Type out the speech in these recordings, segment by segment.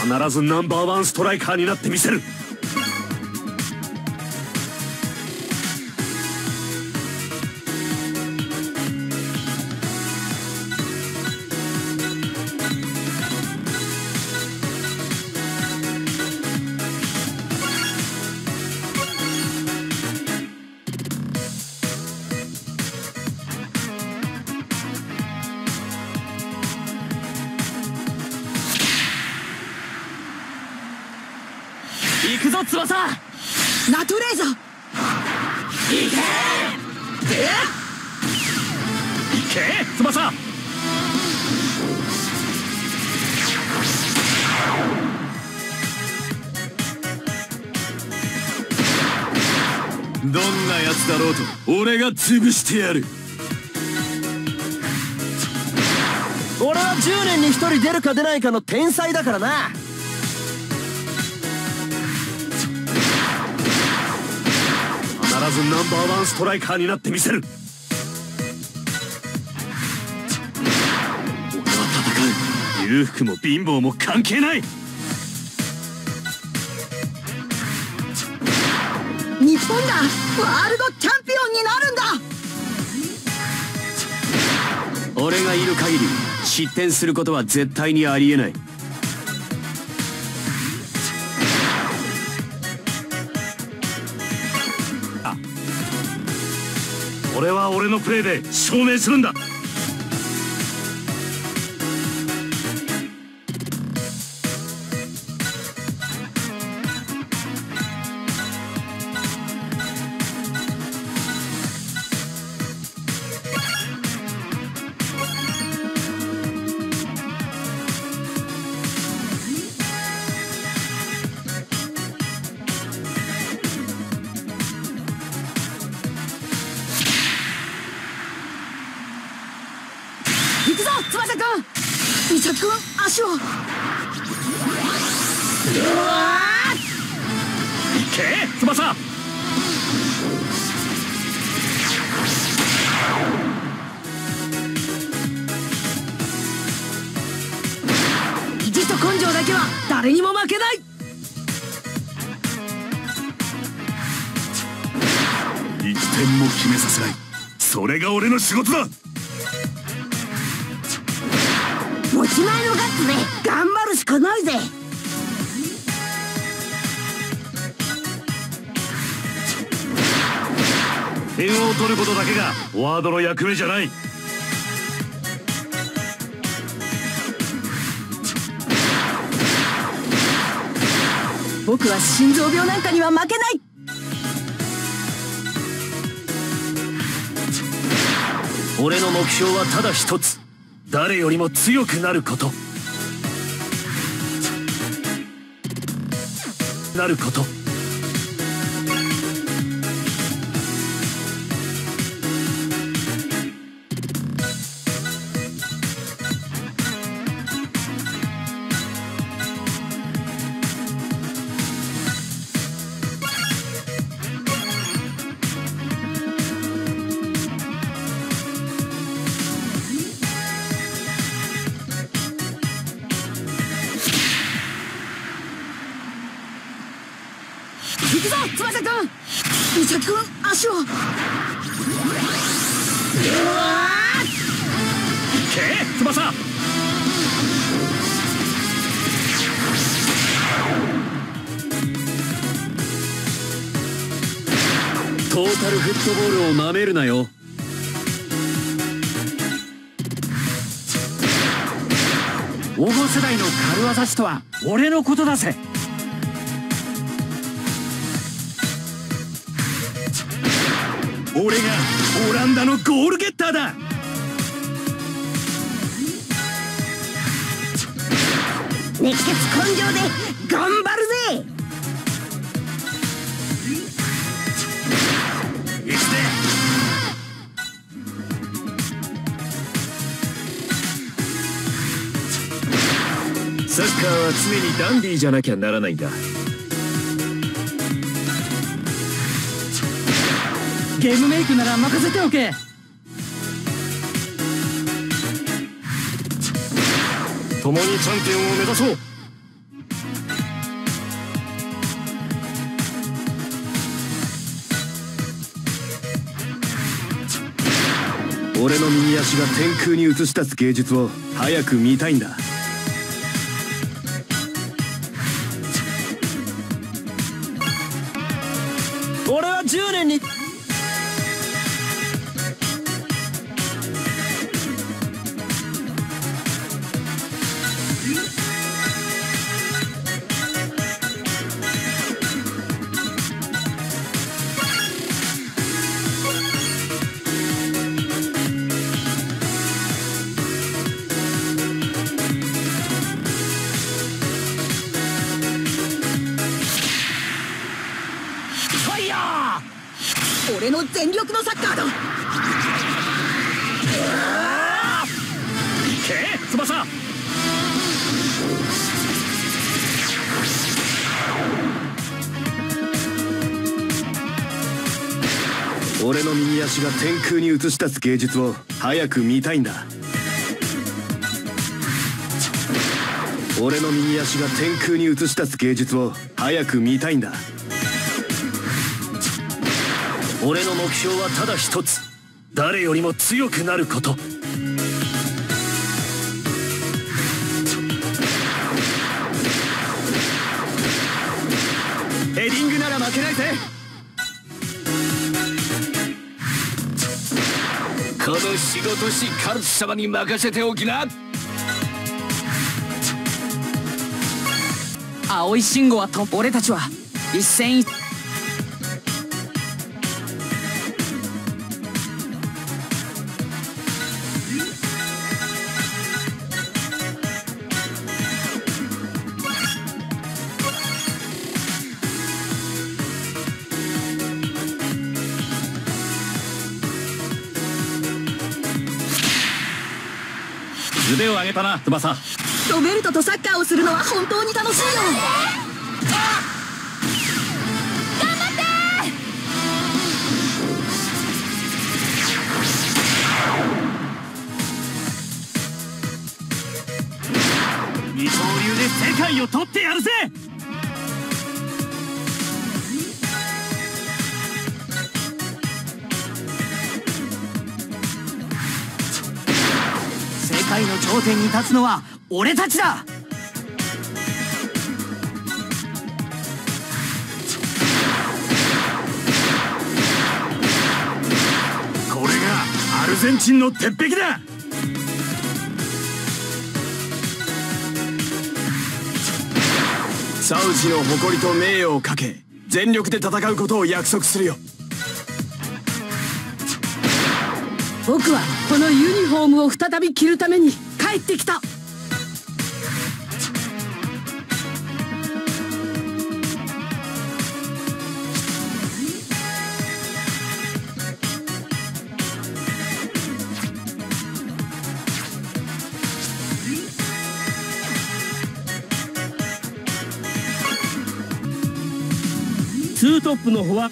必ずナンバーワンストライカーになってみせる。 行くぞ翼。 ナトレーザー行けいけ翼。どんなやつだろうと俺が潰してやる。 俺は10年に1人出るか出ないかの天才だからな。 必ずナンバーワンストライカーになってみせる。俺は戦う。裕福も貧乏も関係ない。 日本がワールドチャンピオンになるんだ。 俺がいる限り失点することは絶対にありえない。俺は俺のプレーで証明するんだ。 行くぞ翼くん。伊作くん足を。 いけ翼。 意地と根性だけは誰にも負けない。 1点も決めさせない。それが俺の仕事だ。 持ち前のガッツで頑張るしかないぜ。 点を取ることだけがフォワードの役目じゃない。 僕は心臓病なんかには負けない。 俺の目標はただ一つ。誰よりも強くなること。なること。 行くぞ翼くん。伊作くん足を。 いけ翼。トータルフットボールをなめるなよ。 黄金世代の軽業師とは俺のことだぜ。 俺がオランダのゴールゲッターだ。 熱血根性で頑張るぜ。 行くぜ。サッカーは常にダンディーじゃなきゃならないんだ。 ゲームメイクなら任せておけ。 共にチャンピオンを目指そう。 俺の右足が天空に映し出す芸術を早く見たいんだ。 俺は10年に俺の全力のサッカーだ。いけ翼。俺の右足が天空に映し出す芸術を早く見たいんだ。俺の右足が天空に映し出す芸術を早く見たいんだ。俺の目標はただ一つ、誰よりも強くなること。ヘディングなら負けないぜ。この仕事師カルツ様に任せておきな。 青い信号はと俺たちは一戦一腕を上げたな翼。 ロベルトとサッカーをするのは本当に楽しいよ。頑張って二刀流で世界を取ってやるぜ。 世界の頂点に立つのは俺たちだ。 これがアルゼンチンの鉄壁だ。 サウジの誇りと名誉をかけ全力で戦うことを約束するよ。 僕はこのユニフォームを再び着るために帰ってきた。 ツートップのフォワ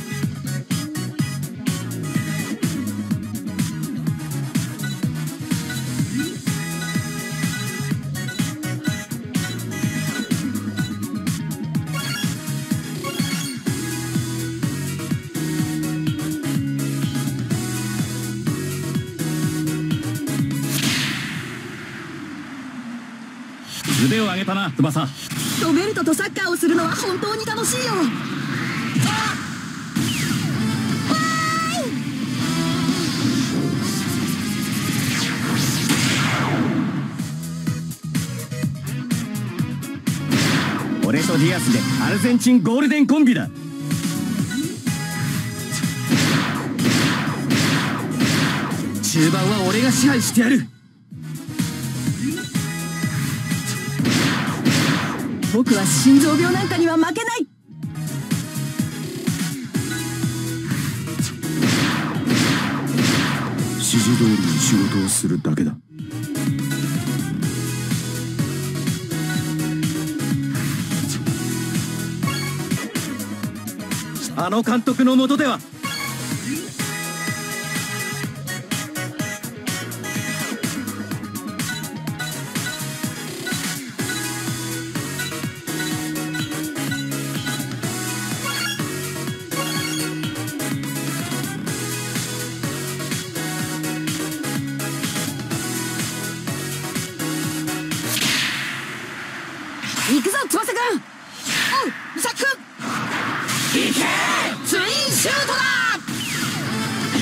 腕を上げたな翼。 ロベルトとサッカーをするのは本当に楽しいよ。 俺とディアスでアルゼンチンゴールデンコンビだ。 中盤は俺が支配してやる。僕は心臓病なんかには負けない。 指示通りに仕事をするだけだ。あの監督の下では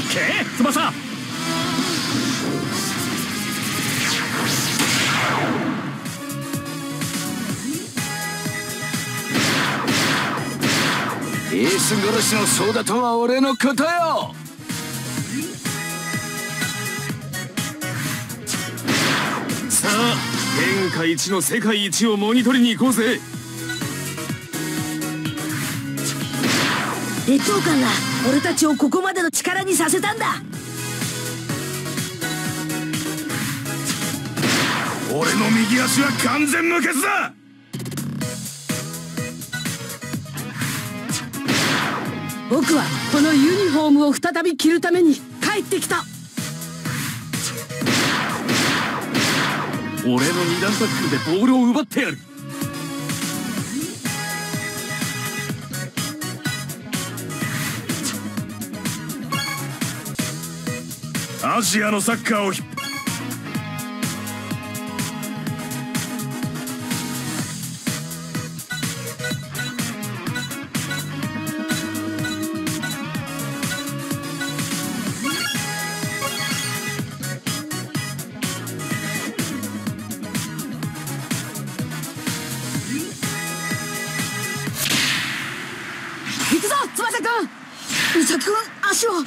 け翼。 エース殺しのソーダとは俺のことよ。 さあ天下一の世界一をもぎ取りに行こうぜ。 劣等感が俺たちをここまでの力にさせたんだ。 俺の右足は完全無欠だ。 僕はこのユニフォームを再び着るために帰ってきた。 俺の二段タックルでボールを奪ってやる。アジアのサッカーを行くぞ翼くん。美咲くん足を。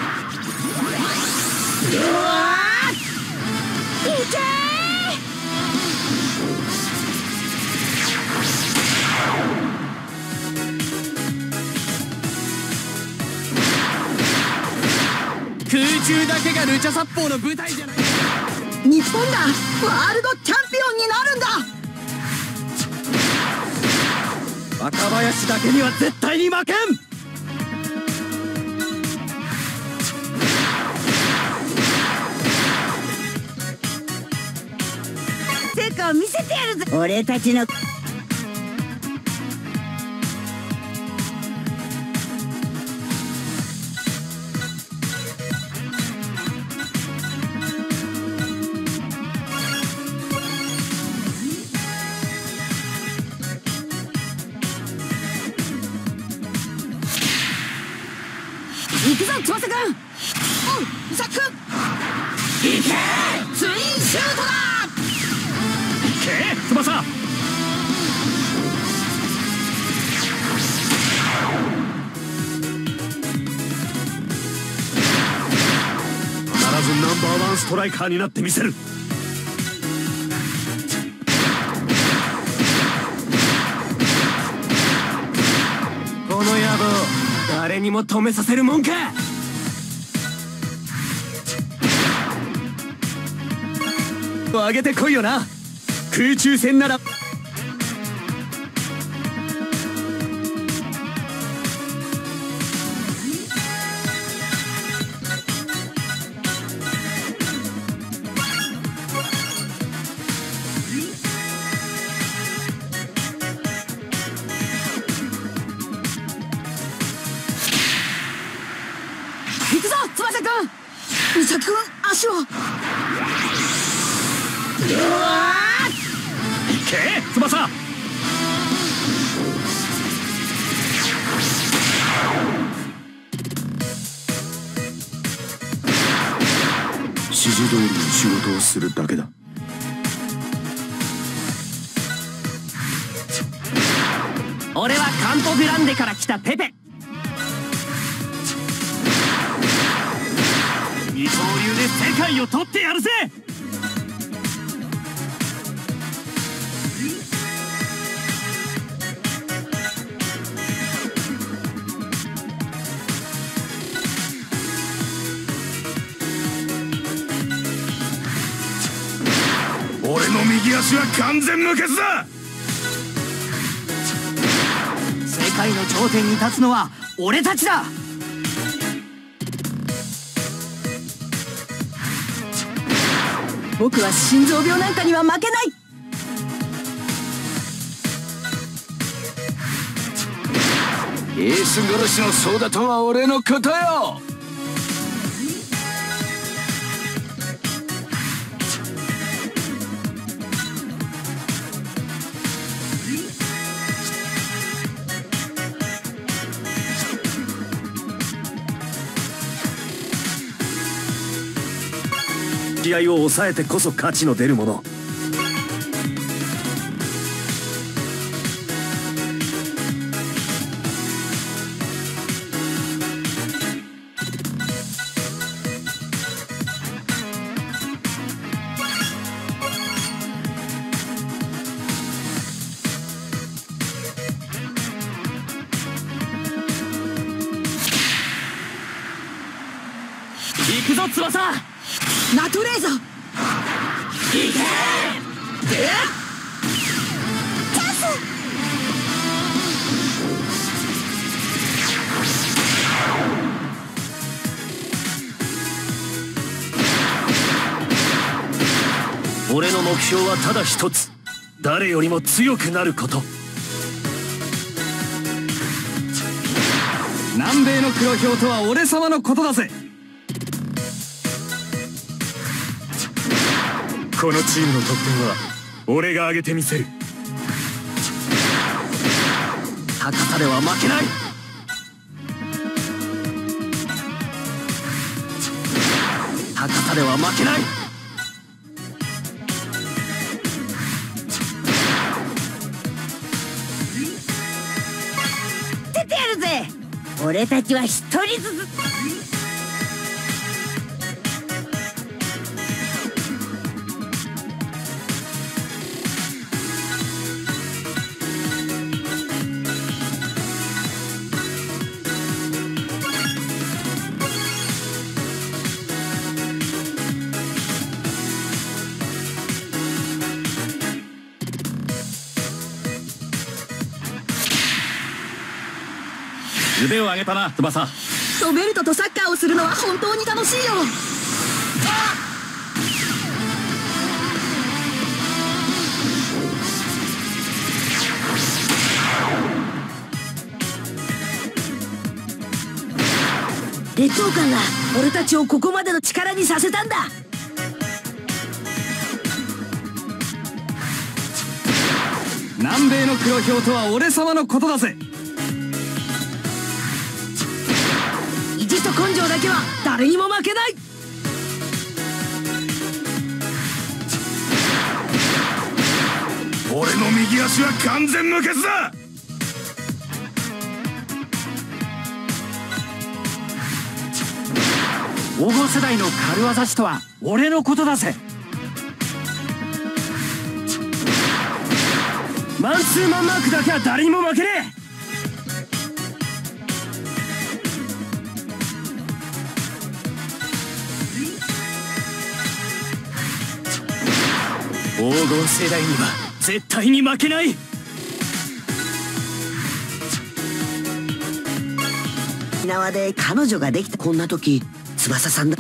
いけ空中だけがルチャ殺法の舞台じゃない。 日本がワールドチャンピオンになるんだ。 若林だけには絶対に負けん。 成果を見せてやるぜ。俺たちの行くぞ翼くん。おう美咲くん。行けツインシュートだ。 翼。必ずナンバーワンストライカーになってみせる。 この野郎誰にも止めさせるもんか。上げてこいよな空中戦なら。 行くぞ翼くん。美咲くん足を。 け翼。指示通りの仕事をするだけだ。 俺はカンポグランデから来たペペ。二刀流で世界を取ってやるぜ。 俺の右足は完全無欠だ。 世界の頂点に立つのは俺たちだ。 僕は心臓病なんかには負けない。 エース殺しのソーダとは俺のことよ。 試合を抑えてこそ価値の出るもの。行くぞ翼。 ナトレーザー、行け。チャンス。 俺の目標はただ一つ、誰よりも強くなること。 南米の黒ひょうとは俺様のことだぜ。 このチームの得点は俺が上げてみせる。高さでは負けない。高さでは負けない。 出てやるぜ。俺たちは一人ずつ。 腕を上げたな翼。 ロベルトとサッカーをするのは本当に楽しいよ。劣等感が俺たちをここまでの力にさせたんだ。 南米の黒ひょうとは俺様のことだぜ。 意地と根性だけは誰にも負けない。 俺の右足は完全無欠だ。 黄金世代の軽業師とは俺のことだぜ。 マンツーマンマークだけは誰にも負けねえ。黄金世代には絶対に負けない。 沖縄で彼女ができたこんな時、翼さんだ。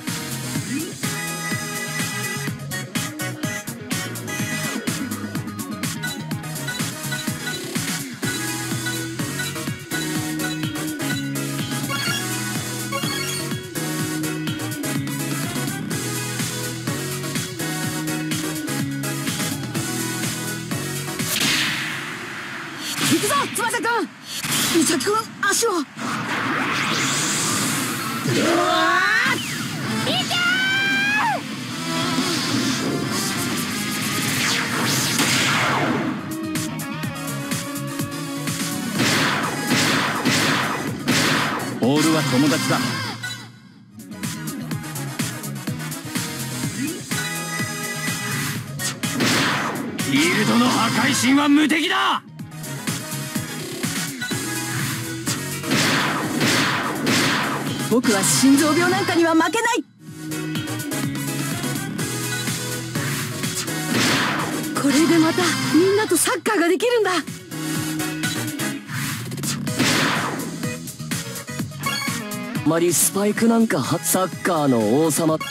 行くぞ翼くん。美咲くん、足を。うわー、いけボールは友達だ。 フィールドの破壊神は無敵だ。 僕は心臓病なんかには負けない。これでまたみんなとサッカーができるんだ。 あまりスパイクなんかサッカーの王様。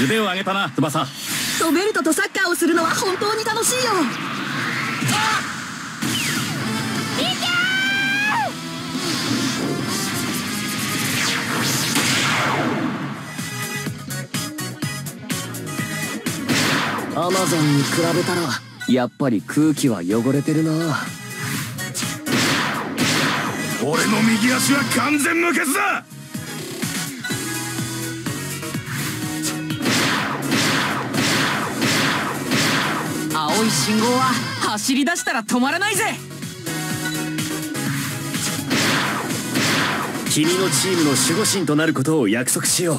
腕を上げたな翼。 ロベルトとサッカーをするのは本当に楽しいよ。 アマゾンに比べたらやっぱり空気は汚れてるな。 俺の右足は完全無欠だ。 青い信号は走り出したら止まらないぜ。 君のチームの守護神となることを約束しよう。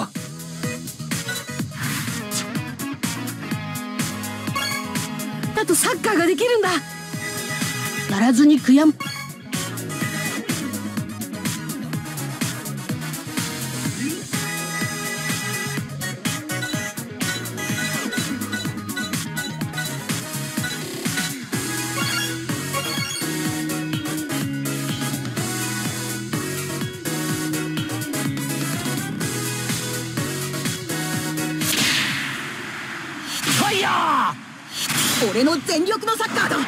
だとサッカーができるんだ。やらずに悔やむ。 ファイヤー！ 俺の全力のサッカーだ。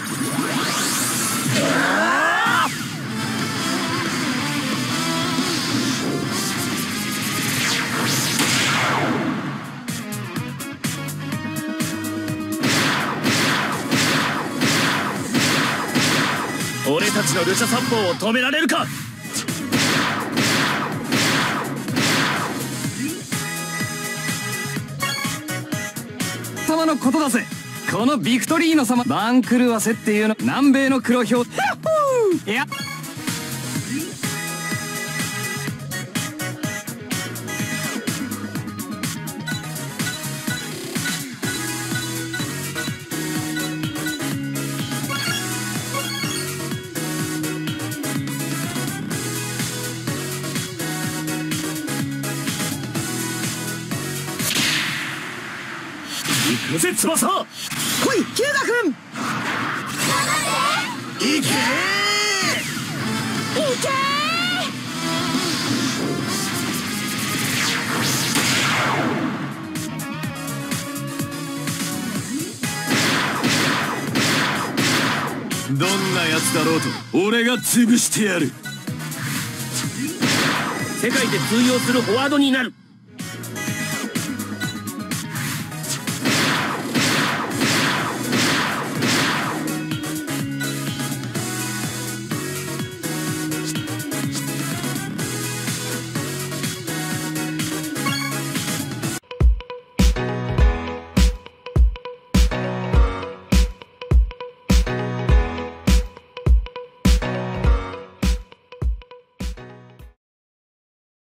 俺たちのルシャ殺法を止められるか。 様のことだぜ。このビクトリーノ様、バンクルワセっていうの、南米の黒ひょう。いや、 行くぜ翼。 来いヒューガ君。 いけいけどんなやつだろうと俺が潰してやる。 世界で通用するフォワードになる。